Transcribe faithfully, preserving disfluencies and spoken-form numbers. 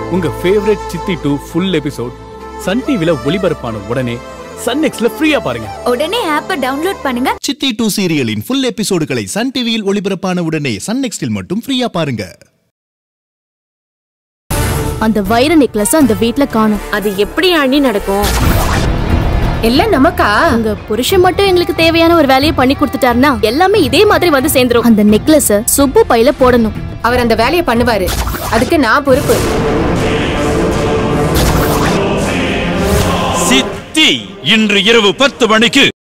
உங்க ஃபேவரட் சித்தி two full episode Sun டிவில ஒளிபரப்பான உடனே சன் நெக்ஸ்ட்ல ஃப்ரீயா பாருங்க. உடனே ஆப்பை டவுன்லோட் பண்ணுங்க. சித்தி டூ சீரியலின் ஃபுல் எபிசோடுகளை சன் டிவியில் ஒளிபரப்பான உடனே சன் நெக்ஸ்டில் மட்டும் ஃப்ரீயா பாருங்க. அந்த வைர நெக்லஸ் அந்த வீட்ல காணோம். அது எப்படி அண்ணி நடக்கும்? எல்லாம் நமக்கா? உங்க புருஷன் மட்டும் எங்களுக்கு தேவையான ஒரு வேலையை பண்ணி கொடுத்துட்டாருன்னா எல்லாமே இதே மாதிரி வந்து சேர்ந்துரும். அந்த நெக்லஸ் சுப்பு பையில போடணும். அவர் அந்த வேலையை பண்ணுவாரு. அதுக்கு நான் பொறுப்பு. சித்தி இன்று இரவு பத்து மணிக்கு